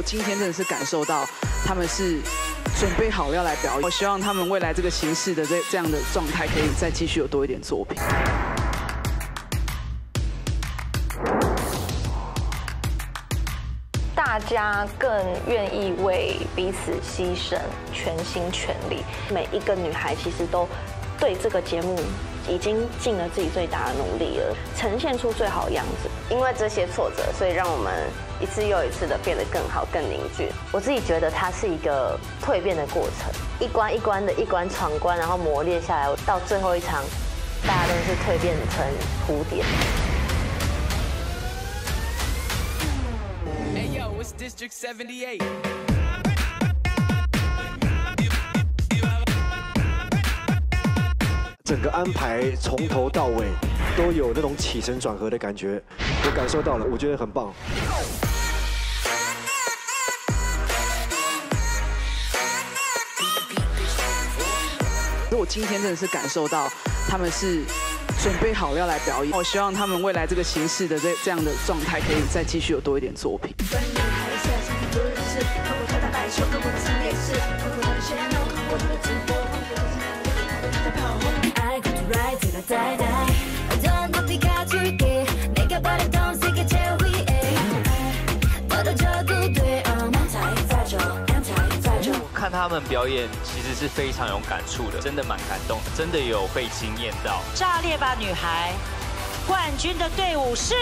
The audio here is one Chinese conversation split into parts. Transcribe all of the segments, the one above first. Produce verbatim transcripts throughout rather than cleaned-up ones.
今天真的是感受到他们是准备好要来表演。我希望他们未来这个形式的这这样的状态，可以再继续有多一点作品。 大家更愿意为彼此牺牲，全心全力。每一个女孩其实都对这个节目已经尽了自己最大的努力了，呈现出最好的样子。 因为这些挫折，所以让我们一次又一次的变得更好、更凝聚。我自己觉得它是一个蜕变的过程，一关一关的一关闯关，然后磨练下来，到最后一场，大家都是蜕变成蝴蝶。 District seventy-eight. 整个安排从头到尾都有那种起承转合的感觉，我感受到了，我觉得很棒。 我今天真的是感受到他们是准备好要来表演。我希望他们未来这个形式的这这样的状态，可以再继续有多一点作品。 看他们表演，其实是非常有感触的，真的蛮感动，真的有被惊艳到。 炸裂吧女孩，冠军的队伍是。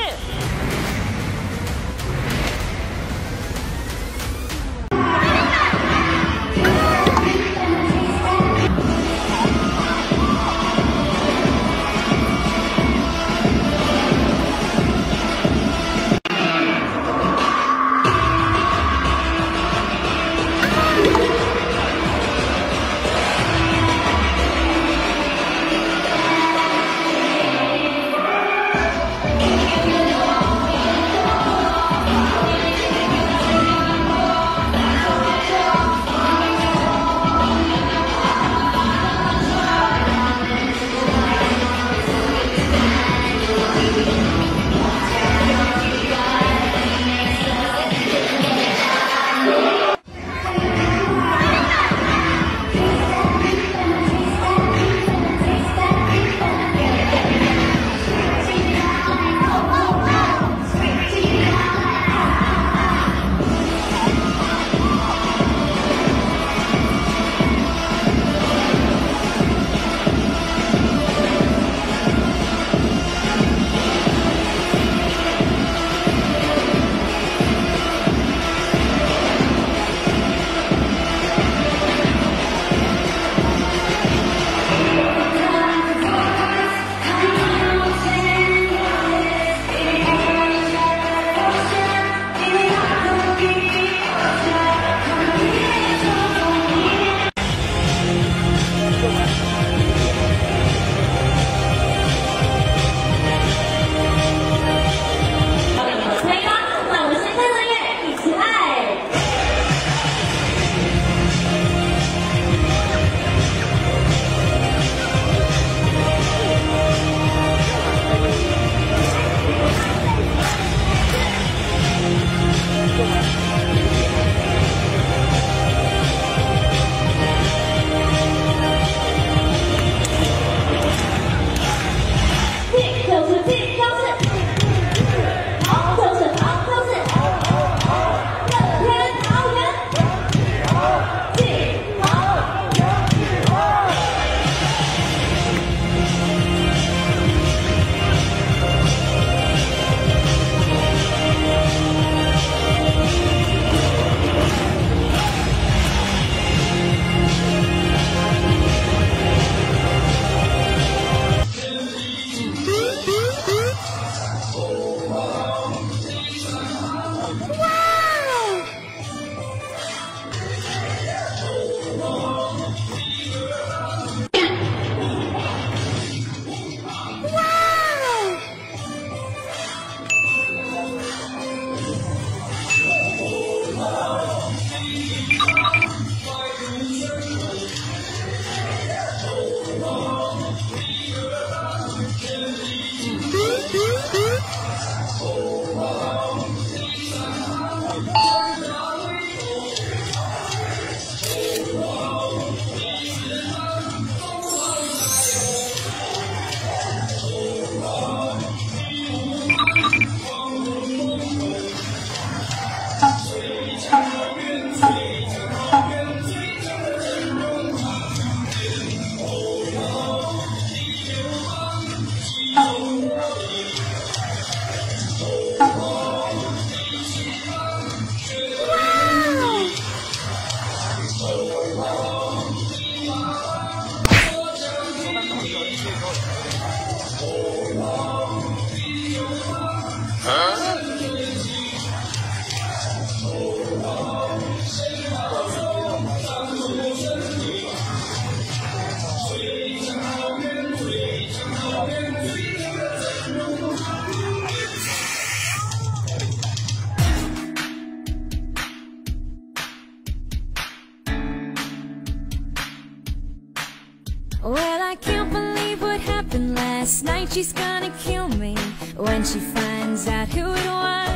We'll be right back. Last night she's gonna kill me when she finds out who it was.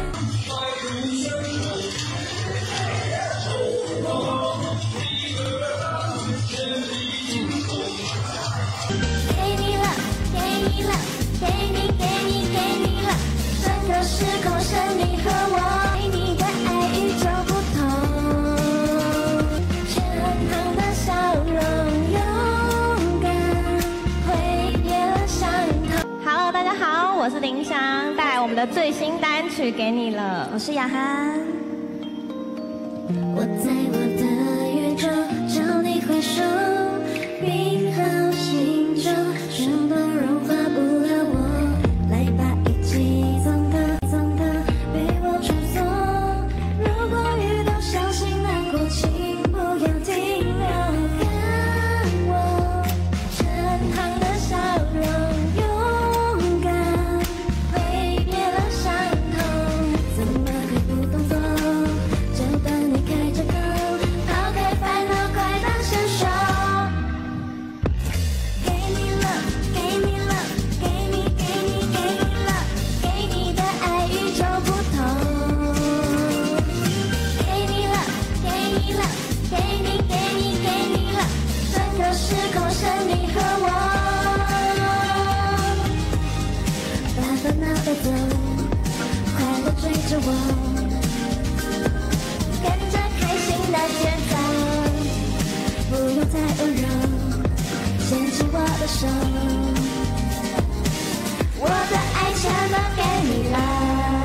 给你了，给你了，给你给你给你了，整个时空是你和我，给你的爱与众不同，全糖的笑容，勇敢挥别了伤痛。Hello， 大家好，我是林湘，带来我们的最新单曲《给你了》，我是雅涵。我在我的宇宙找你回首。 冰好心中，全都融化不了我。来吧，一起走的走的，被我传送。如果遇到伤心难过，请不要停留，看我全糖的笑容，勇敢挥别了伤痛。怎么会不动作？就等你开着口，抛开烦恼，快把伸手。 时空是你和我，把烦恼带走，快乐追着我，跟着开心的节奏，不用太温柔，牵起我的手，我的爱全都给你了。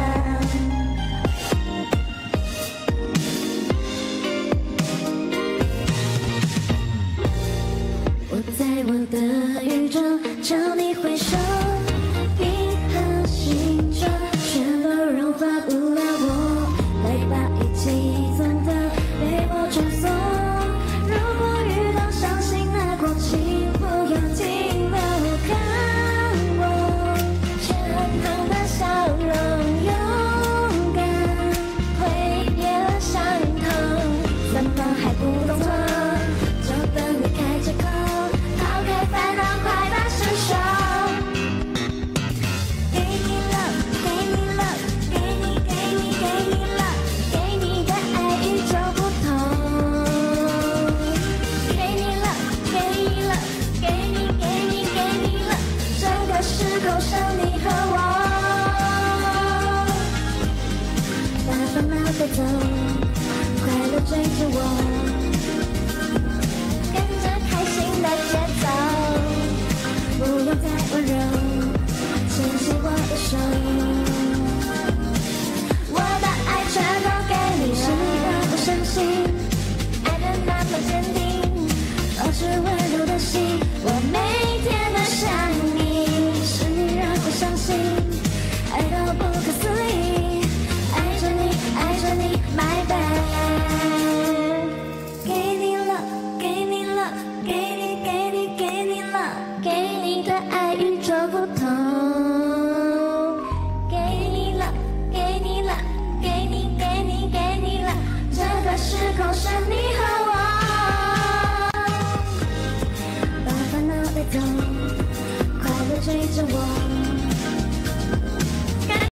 在我的宇宙找你回首，冰和心中全都融化不了我。来吧，一起走的被我传送。如果遇到伤心难过，请不要停留，看我全糖的笑容，勇敢挥别了伤痛。怎么还不动作？就等你开着口。 烦恼，快把伸手，给你了，给你了，给你，给你，给你了，给你的爱与众不同。给你了，给你了，给你，给你，给你了，整个时空是你和我，把烦恼带走，快乐追着我。 的节奏，不用太温柔，牵起我的手，我的爱全都给你了。是你让我相信，爱的那么坚定，保持温柔的心，我每天都想你。是你让我相信，爱到不可思议，爱着你，爱着你 ，my bad。给你了，给你了，给你。 给你的爱与众不同，给你了，给你了，给你，给你，给你了，这个时空是你和我，把烦恼带走，快乐追着我。